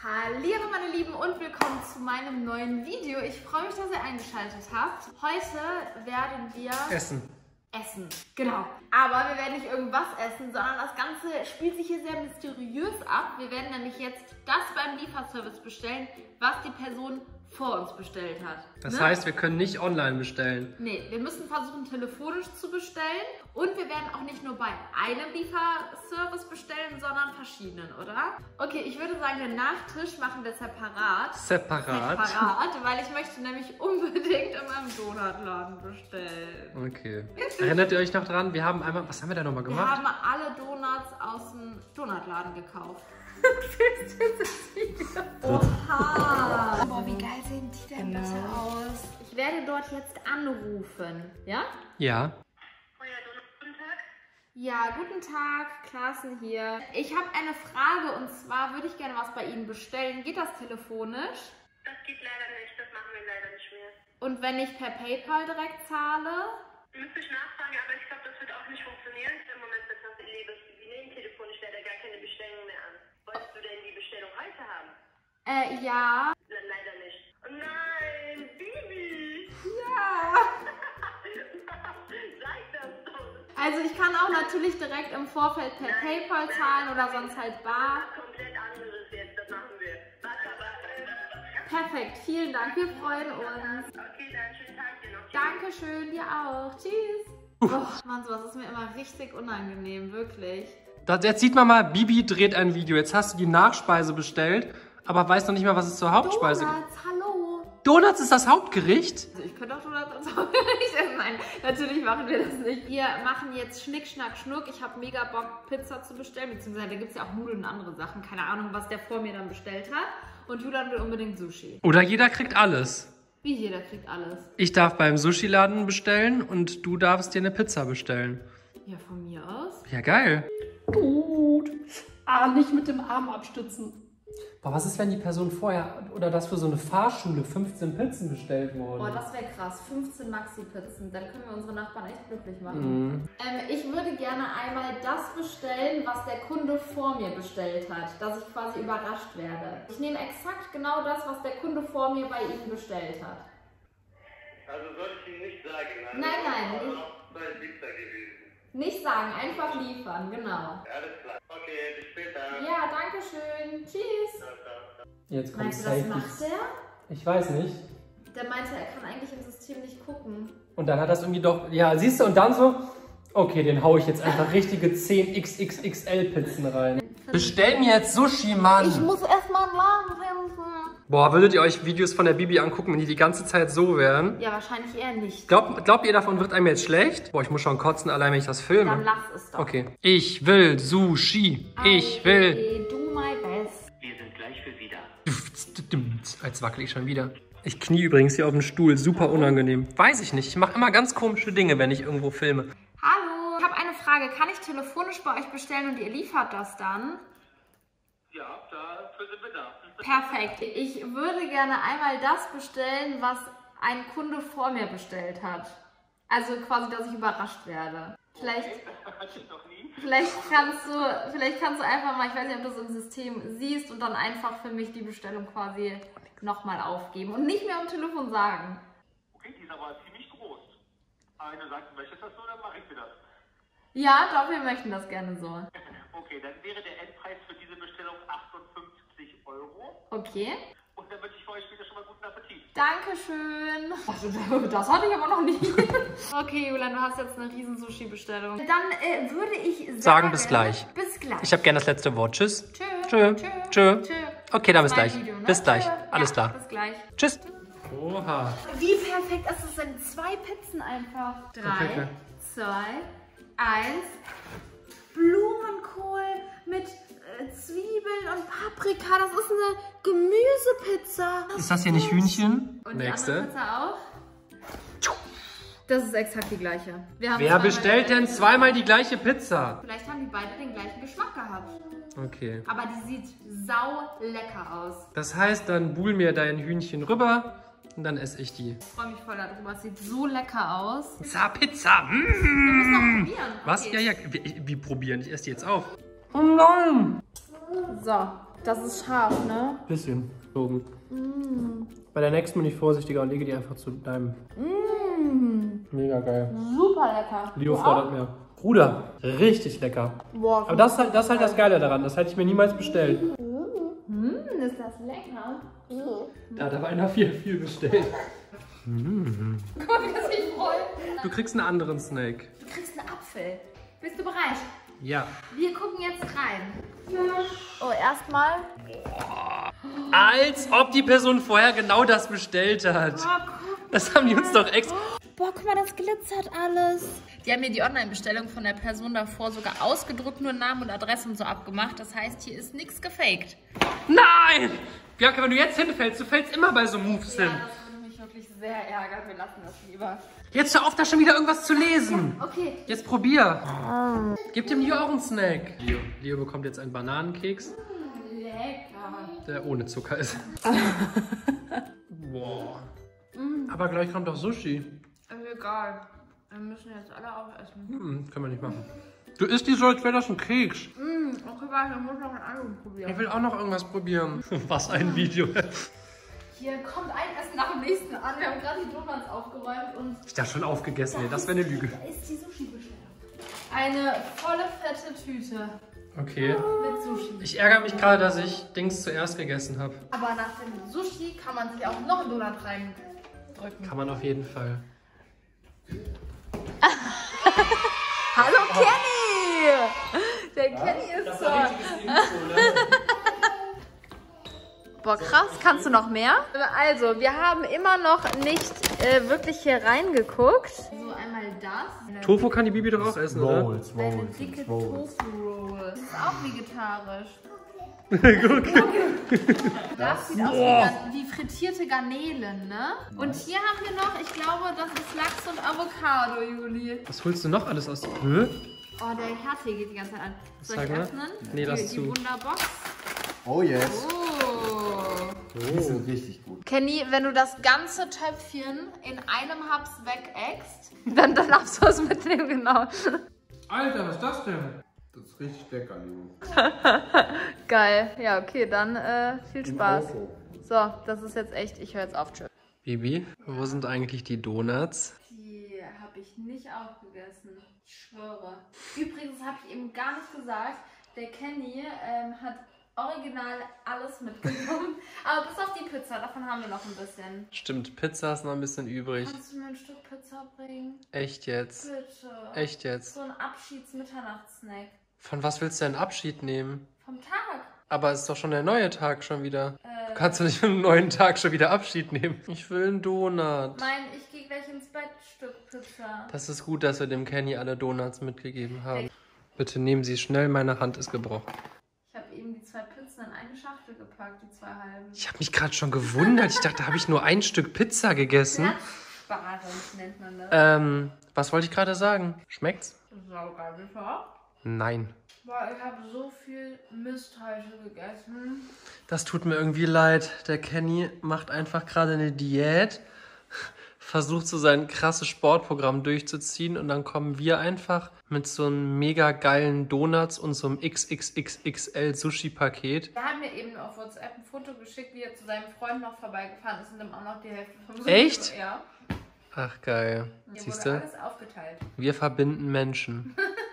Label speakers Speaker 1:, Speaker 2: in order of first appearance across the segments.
Speaker 1: Hallo meine Lieben und willkommen zu meinem neuen Video. Ich freue mich, dass ihr eingeschaltet habt. Heute werden wir essen, genau. Aber wir werden nicht irgendwas essen, sondern das Ganze spielt sich hier sehr mysteriös ab. Wir werden nämlich jetzt das beim Lieferservice bestellen, was die Person vor uns bestellt hat.
Speaker 2: Das heißt, wir können nicht online bestellen.
Speaker 1: Nee, wir müssen versuchen, telefonisch zu bestellen. Und wir werden auch nicht nur bei einem Lieferservice bestellen, sondern verschiedenen, oder? Okay, ich würde sagen, den Nachtisch machen wir separat. Separat, weil ich möchte nämlich unbedingt in meinem Donutladen bestellen.
Speaker 2: Okay. Erinnert ihr euch noch dran? Wir haben einmal, was haben wir da nochmal gemacht?
Speaker 1: Wir haben alle Donuts aus dem Donutladen gekauft. Oha! Boah, wie geil sehen die denn bitte aus? Ich werde dort jetzt anrufen. Ja?
Speaker 2: Ja.
Speaker 3: Guten Tag.
Speaker 1: Ja, guten Tag. Klaassen hier. Ich habe eine Frage und zwar würde ich gerne was bei Ihnen bestellen. Geht das telefonisch?
Speaker 3: Das geht leider nicht. Das machen wir leider nicht mehr.
Speaker 1: Und wenn ich per PayPal direkt zahle?
Speaker 3: Müsste ich nachfragen, aber ich glaube, das wird auch nicht funktionieren. Im Moment wird das Leben. Sie nehmen telefonisch leider gar keine Bestellung mehr an. Wolltest du denn die Bestellung heute haben?
Speaker 1: Ja.
Speaker 3: Leider nicht. Oh nein, Bibi!
Speaker 1: Ja.
Speaker 3: Sag das doch.
Speaker 1: Also ich kann auch natürlich direkt im Vorfeld per PayPal zahlen oder sonst halt bar.
Speaker 3: Komplett anderes jetzt, das machen wir. Warte.
Speaker 1: Perfekt, vielen Dank, wir freuen uns.
Speaker 3: Okay, dann schönen Tag dir noch.
Speaker 1: Dankeschön, dir auch. Tschüss. Oh, Mann, sowas ist mir immer richtig unangenehm, wirklich.
Speaker 2: Jetzt sieht man mal, Bibi dreht ein Video. Jetzt hast du die Nachspeise bestellt, aber weißt noch nicht mal, was es zur Hauptspeise gibt.
Speaker 1: Donuts, hallo.
Speaker 2: Donuts ist das Hauptgericht?
Speaker 1: Also ich könnte auch Donuts als Hauptgericht essen. Nein, natürlich machen wir das nicht. Wir machen jetzt Schnick, Schnack, Schnuck. Ich habe mega Bock, Pizza zu bestellen, beziehungsweise da gibt es ja auch Nudeln und andere Sachen. Keine Ahnung, was der vor mir dann bestellt hat. Und Julian will unbedingt Sushi.
Speaker 2: Oder jeder kriegt alles.
Speaker 1: Wie jeder kriegt alles.
Speaker 2: Ich darf beim Sushi-Laden bestellen und du darfst dir eine Pizza bestellen.
Speaker 1: Ja, von mir aus.
Speaker 2: Ja, geil.
Speaker 4: Gut. Ah, nicht mit dem Arm abstützen. Boah, was ist, wenn die Person vorher oder das für so eine Fahrschule 15 Pizzen bestellt wurden?
Speaker 1: Boah, das wäre krass. 15 Maxi-Pizzen. Dann können wir unsere Nachbarn echt glücklich machen. Ich würde gerne einmal das bestellen, was der Kunde vor mir bestellt hat. Dass ich quasi überrascht werde. Ich nehme exakt genau das, was der Kunde vor mir bei Ihnen bestellt hat.
Speaker 3: Also soll ich Ihnen nicht sagen?
Speaker 1: Nein, nicht.
Speaker 3: Bei Pizza gewesen.
Speaker 1: Nicht sagen, einfach liefern, genau.
Speaker 3: Alles klar. Okay, bis später.
Speaker 1: Ja, danke schön. Tschüss.
Speaker 4: Jetzt kommt
Speaker 1: Meinst du, das
Speaker 4: safe
Speaker 1: macht
Speaker 4: nichts.
Speaker 1: der?
Speaker 4: Ich weiß nicht.
Speaker 1: Der meinte, er kann eigentlich im System nicht gucken.
Speaker 4: Und dann hat das irgendwie doch... Ja, siehst du, und dann so... Okay, den hau ich jetzt einfach richtige 10 XXXL Pizzen rein. Bestell mir jetzt Sushi, Mann!
Speaker 1: Ich muss erstmal einen Laden finden.
Speaker 2: Boah, würdet ihr euch Videos von der Bibi angucken, wenn die ganze Zeit so wären?
Speaker 1: Ja, wahrscheinlich eher nicht.
Speaker 2: Glaubt ihr, davon wird einem jetzt schlecht? Boah, ich muss schon kotzen, allein wenn ich das filme.
Speaker 1: Dann lass es doch.
Speaker 2: Okay. Ich will Sushi. Ich will...
Speaker 1: Okay, do my best.
Speaker 3: Wir sind gleich für wieder.
Speaker 2: Jetzt wackel ich schon wieder. Ich knie übrigens hier auf dem Stuhl. Super unangenehm. Weiß ich nicht. Ich mache immer ganz komische Dinge, wenn ich irgendwo filme.
Speaker 1: Hallo, ich habe eine Frage. Kann ich telefonisch bei euch bestellen und ihr liefert das dann?
Speaker 3: Ja, dafür sind wir da.
Speaker 1: Perfekt. Ich würde gerne einmal das bestellen, was ein Kunde vor mir bestellt hat. Also quasi, dass ich überrascht werde. Vielleicht kannst du einfach mal, ich weiß nicht, ob du so ein System siehst und dann einfach für mich die Bestellung quasi nochmal aufgeben und nicht mehr am Telefon sagen.
Speaker 5: Okay, die ist aber ziemlich groß. Wenn du sagst, du möchtest das so, dann mache ich dir das.
Speaker 1: Ja, doch, wir möchten das gerne so.
Speaker 5: Okay, dann wäre der Endpreis für diese Bestellung 58 €.
Speaker 1: Okay.
Speaker 5: Und dann wünsche ich für euch später schon mal guten Appetit.
Speaker 1: Dankeschön. Ach, das hatte ich aber noch nie. Okay, Julian, du hast jetzt eine riesen Sushi-Bestellung. Dann würde ich sagen,
Speaker 2: bis gleich.
Speaker 1: Bis gleich.
Speaker 2: Ich habe gerne das letzte Wort. Tschüss.
Speaker 1: Tschö.
Speaker 2: Tschö. Okay, dann bis
Speaker 1: Mein
Speaker 2: gleich.
Speaker 1: Video, ne?
Speaker 2: Bis gleich.
Speaker 1: Tschö.
Speaker 2: Alles
Speaker 1: Ja,
Speaker 2: klar.
Speaker 1: Bis gleich.
Speaker 2: Tschüss.
Speaker 4: Oha.
Speaker 1: Wie perfekt ist es denn? 2 Pizzen einfach. 3,
Speaker 4: Perfekt.
Speaker 1: 2, 1. Blumenkohl mit Zwiebeln und Paprika. Das ist eine Gemüsepizza.
Speaker 2: Ist das hier nicht Hühnchen?
Speaker 1: Und
Speaker 2: Nächste.
Speaker 1: die andere Pizza auch? Das ist exakt die gleiche. Wir haben
Speaker 2: Wer
Speaker 1: zweimal
Speaker 2: bestellt denn zweimal die gleiche Pizza?
Speaker 1: Vielleicht haben die beide den gleichen Geschmack gehabt.
Speaker 2: Okay.
Speaker 1: Aber die sieht sau lecker aus.
Speaker 2: Das heißt, dann buhl mir dein Hühnchen rüber und dann esse ich die.
Speaker 1: Ich freue mich voll darüber. Es sieht so lecker aus.
Speaker 2: Pizza, Pizza.
Speaker 1: Wir müssen noch probieren.
Speaker 2: Was?
Speaker 1: Okay.
Speaker 2: Ja. Wie probieren? Ich esse die jetzt auf. Oh nein.
Speaker 1: So, Das ist scharf, ne?
Speaker 2: Bisschen. Bei der nächsten bin ich vorsichtiger und lege die einfach zu deinem. Mega geil.
Speaker 1: Super lecker.
Speaker 2: Leo fordert mehr. Bruder, richtig lecker.
Speaker 1: Boah,
Speaker 2: Aber das ist halt das Geile daran. Das hätte ich mir niemals bestellt.
Speaker 1: ist das lecker.
Speaker 2: Da hat aber einer viel bestellt.
Speaker 1: Guck mal, wie das sich freut.
Speaker 2: Du kriegst einen anderen Snack.
Speaker 1: Du kriegst einen Apfel. Bist du bereit?
Speaker 2: Ja.
Speaker 1: Wir gucken jetzt rein. Oh, erstmal.
Speaker 2: Als ob die Person vorher genau das bestellt hat. Das haben die uns doch extra...
Speaker 1: Boah, guck mal, das glitzert alles. Die haben mir die Online-Bestellung von der Person davor sogar ausgedruckt, nur Namen und Adresse und so abgemacht. Das heißt, hier ist nichts gefaked.
Speaker 2: Nein! Bianca, wenn du jetzt hinfällst, du fällst immer bei so Moves hin.
Speaker 1: Das würde mich wirklich sehr ärgern. Wir lassen das lieber.
Speaker 2: Jetzt hör auf, da schon wieder irgendwas zu lesen.
Speaker 1: Okay.
Speaker 2: Jetzt probier. Gib dem Leo auch einen Snack. Leo bekommt jetzt einen Bananenkeks,
Speaker 1: Lecker.
Speaker 2: der ohne Zucker ist. Boah. Aber gleich kommt doch Sushi.
Speaker 1: Ist egal. Wir müssen jetzt alle auch essen.
Speaker 2: Können wir nicht machen. Du isst die so, als wäre das ein Keks.
Speaker 1: Okay, warte, ich muss noch einen anderen probieren.
Speaker 2: Ich will auch noch irgendwas probieren. Was ein Video.
Speaker 1: Hier kommt ein Essen nach dem nächsten an. Wir haben gerade die Donuts aufgeräumt und
Speaker 2: Ich dachte schon aufgegessen. Nee, das wäre eine Lüge.
Speaker 1: da ist die Sushi-Bestellung. Eine volle, fette Tüte
Speaker 2: Okay.
Speaker 1: mit Sushi.
Speaker 2: Ich ärgere mich gerade, dass ich Dings zuerst gegessen habe.
Speaker 1: Aber nach dem Sushi kann man sich auch noch einen Donut reindrücken.
Speaker 2: Kann man auf jeden Fall.
Speaker 1: Hallo Kenny! Der Kenny ist so. Boah, krass. Kannst du noch mehr? Also, wir haben immer noch nicht wirklich hier reingeguckt. So, einmal das.
Speaker 2: Tofu kann die Bibi doch auch essen, oder?
Speaker 1: Eine dicke Tofu-Roll. Das ist auch vegetarisch. Das sieht aus wie frittierte Garnelen, ne? Und hier haben wir noch, ich glaube, das ist Lachs und Avocado, Juli.
Speaker 2: Was holst du noch alles aus? Hä?
Speaker 1: Oh, der Herd hier geht die ganze Zeit an. Soll ich
Speaker 2: Zeig mal.
Speaker 1: öffnen?
Speaker 2: Nee, lass
Speaker 1: die
Speaker 2: zu.
Speaker 1: Wunderbox.
Speaker 6: Oh yes.
Speaker 1: Oh.
Speaker 6: Die sind richtig gut.
Speaker 1: Kenny, wenn du das ganze Töpfchen in einem Haps wegäckst, dann darfst du es mitnehmen, genau.
Speaker 2: Alter, was ist das denn?
Speaker 6: Das ist richtig lecker, Leo.
Speaker 1: Geil. Ja, okay, dann viel Spaß. So, das ist jetzt echt, ich höre jetzt auf. Tschüss.
Speaker 2: Bibi, wo sind eigentlich die Donuts?
Speaker 1: Die habe ich nicht aufgegessen. Ich schwöre. Übrigens habe ich eben gar nicht gesagt, der Kenny hat original alles mitgenommen. Aber bis auf die Pizza, davon haben wir noch ein bisschen.
Speaker 2: Stimmt, Pizza ist noch ein bisschen übrig.
Speaker 1: Kannst du mir ein Stück Pizza bringen?
Speaker 2: Echt jetzt?
Speaker 1: Bitte.
Speaker 2: Echt jetzt?
Speaker 1: So ein Abschieds-Mitternachtssnack.
Speaker 2: Von was willst du denn Abschied nehmen?
Speaker 1: Vom Tag.
Speaker 2: Aber es ist doch schon der neue Tag schon wieder. Du kannst doch nicht mit dem neuen Tag schon wieder Abschied nehmen. Ich will einen Donut.
Speaker 1: Nein, ich gehe gleich ins Bett, Stück Pizza.
Speaker 2: Das ist gut, dass wir dem Kenny alle Donuts mitgegeben haben. Bitte nehmen Sie es schnell, meine Hand ist gebrochen.
Speaker 1: Ich habe eben die 2 Pizzen in eine Schachtel gepackt, die 2 halben.
Speaker 2: Ich habe mich gerade schon gewundert. Ich dachte, habe ich nur ein Stück Pizza gegessen?
Speaker 1: Platzsparend nennt man das.
Speaker 2: Was wollte ich gerade sagen? Schmeckt's?
Speaker 1: Saugeil, bitte.
Speaker 2: Nein.
Speaker 1: Boah, ich habe so viel Mist heute gegessen.
Speaker 2: Das tut mir irgendwie leid. Der Kenny macht einfach gerade eine Diät, versucht so sein krasses Sportprogramm durchzuziehen und dann kommen wir einfach mit so einem mega geilen Donuts und so einem XXXXL Sushi-Paket.
Speaker 1: Er hat mir eben auf WhatsApp ein Foto geschickt, wie er zu seinem Freund noch vorbeigefahren ist und ihm auch noch die Hälfte vom Sushi.
Speaker 2: Echt?
Speaker 1: Ja.
Speaker 2: Ach geil.
Speaker 1: Hier
Speaker 2: Siehst
Speaker 1: wurde
Speaker 2: du?
Speaker 1: alles aufgeteilt.
Speaker 2: Wir verbinden Menschen.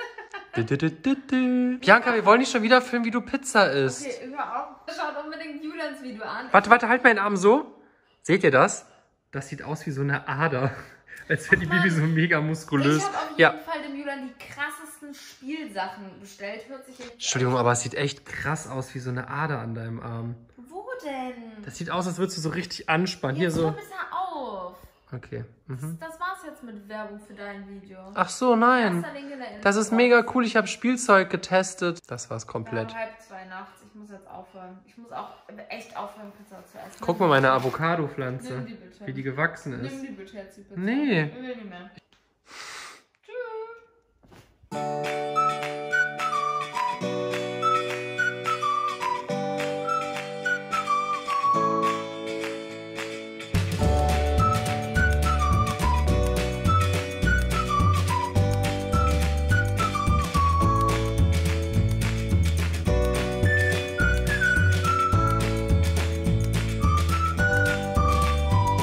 Speaker 2: Bianca, wir wollen nicht schon wieder filmen, wie du Pizza isst.
Speaker 1: Okay, hör auf. Schaut unbedingt Julians Video an.
Speaker 2: Warte, halt meinen Arm so. Seht ihr das? Das sieht aus wie so eine Ader. Als wäre die Bibi so mega muskulös.
Speaker 1: Ich habe auf jeden Fall dem Julian die krassesten Spielsachen bestellt. Hört sich echt
Speaker 2: Entschuldigung, aber es sieht echt krass aus wie so eine Ader an deinem Arm.
Speaker 1: Wo denn?
Speaker 2: Das sieht aus, als würdest du so richtig anspannen.
Speaker 1: Jetzt
Speaker 2: Hier so.
Speaker 1: hör besser auf.
Speaker 2: Okay.
Speaker 1: Das war's jetzt mit Werbung für dein Video.
Speaker 2: Ach so, nein.
Speaker 1: Erster Link in der
Speaker 2: Das ist
Speaker 1: Infobox.
Speaker 2: mega cool. Ich habe Spielzeug getestet. Das war's komplett.
Speaker 1: Ja, 1:30 nachts. Ich muss jetzt aufhören. Ich muss auch echt aufhören, Pizza zu essen.
Speaker 2: Guck mal meine Avocado-Pflanze,
Speaker 1: Nimm die bitte.
Speaker 2: wie die gewachsen
Speaker 1: Nimm
Speaker 2: ist.
Speaker 1: die bitte jetzt, die Pizza.
Speaker 2: Nee.
Speaker 1: Ich will nicht mehr. Tschüss.